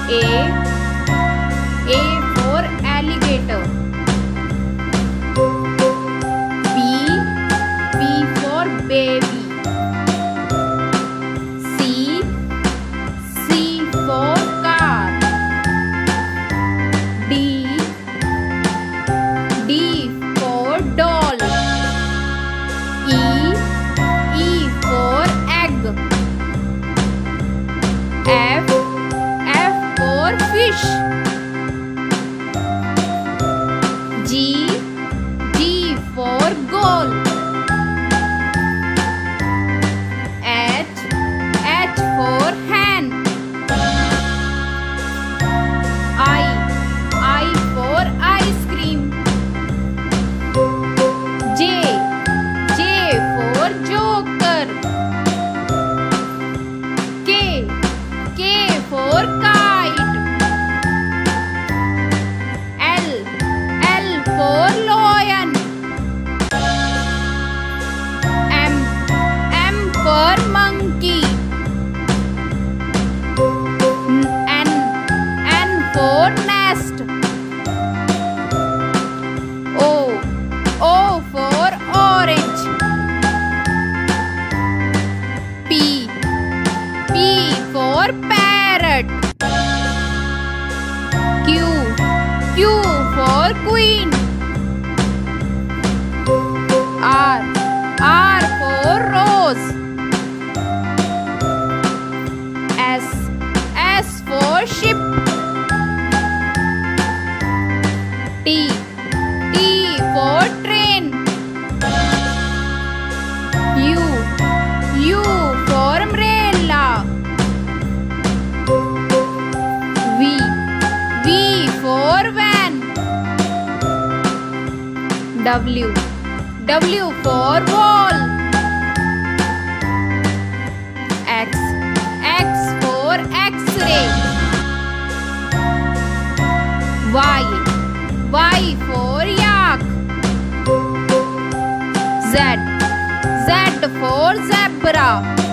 A for alligator. B for baby. C for car. D for doll. E for egg. F for fish. G for goal. H for hand. I for ice cream. J for joker. K for kite. L for lion. M for monkey. N for nest. O for orange. P for parrot. Q for queen. R for rose. S for ship. T for train. U for umbrella. V for van. W for wall. X for X-ray. Y for yak. Z for zebra.